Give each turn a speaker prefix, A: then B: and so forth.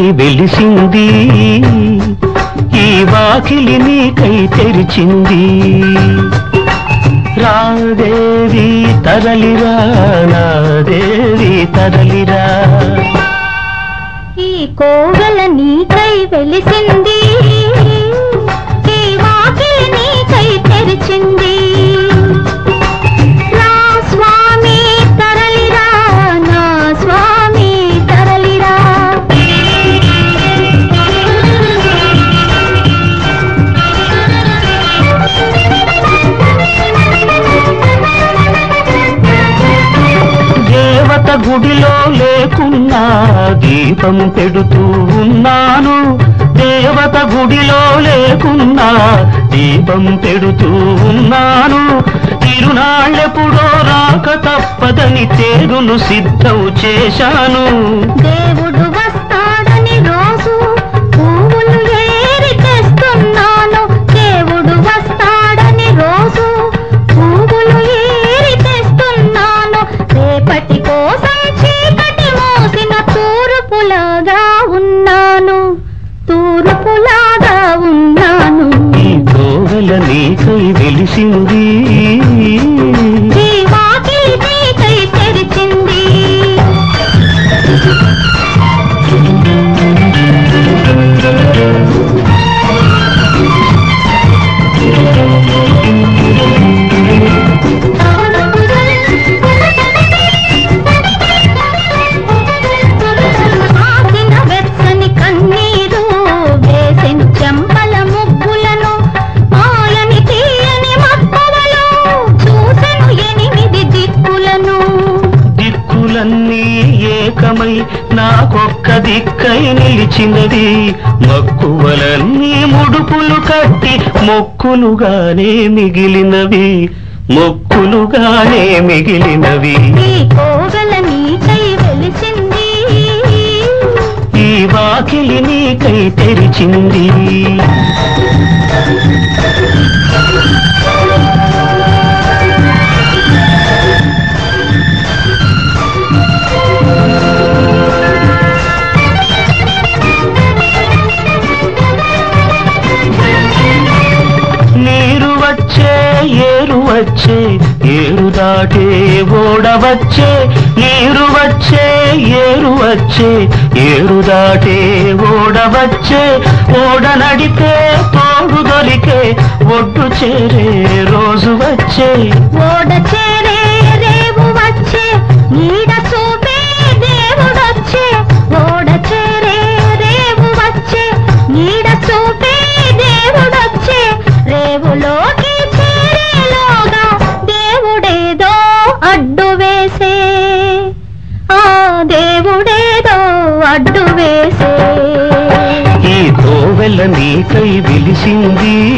A: వెలిసింది ఈ వాకిలి నీకై తెరిచింది రాదేవి తరలిరా నా దేవి తరలిరా
B: ఈ కోవెల నీకై వెలిసింది ఈ వాకిలి నీకై తెరిచింది రా స్వామి తరలిరా నా స్వామి తరలిరా
A: దేవత గుడిలో లేకున్నా దీపం పెడుతూ ఉన్నాను దేవత గుడిలో లేకున్నా దీపం పెడుతూ ఉన్నాను తిరునాళ్ళెప్పుడో రాక తప్పదని తేరును సిద్ధం చేశాను
B: దేవుడు వస్తాడని రోజు పువ్వులు ఏరి తెస్తున్నాను దేవుడు వస్తాడని రోజు పువ్వులు ఏరి తెస్తున్నాను రేపటి కోసం చీకటి మోసిన తూర్పులాగా ఉన్నాను తూర్పులాగా ఉన్నాను
A: ఈ కోవెల నీకై వెలిసింది
B: ఈ వాకిలి నీకై తెరిచింది ఆసిన వెచ్చని కన్నీరు వేసెను చెంపల ముగ్గులను ఆయని తీయని మక్కువలు చూసెను 8 దిక్కులను
A: దిక్కులన్నీ ఏకమై నాకొక్క దిక్కై నిలిచినది మక్కువలన్నీ ముడుపులు కట్టి మొక్కులుగానే మిగిలినవి మొక్కులుగానే మిగిలినవి
B: ఈ కోవెల నీకై వెలిసింది
A: ఈ వాకిలి నీకై తెరిచింది నీరు వచ్చే ఏరు వచ్చే ఏరు దాటే ఓడవచ్చే నీరు వచ్చే ఏరు వచ్చే ఏరు దాటే ఓడవచ్చే ఓడ నడితే తోడు దొరికే ఒడ్డు చేరే రోజు వచ్చే
B: ఓడ చేరే రేవు వచ్చే నీడ చూపే దేవుడొచ్చే ఓడ చేరే రేవు వచ్చే నీడ చూపే దేవుడొచ్చే రేవులోకి చేరేలోగా దేవుడేదో అడ్డు వేసే ఆ దేవుడేదో అడ్డు వేసే
A: ఈ కోవెల నీకై వెలిసింది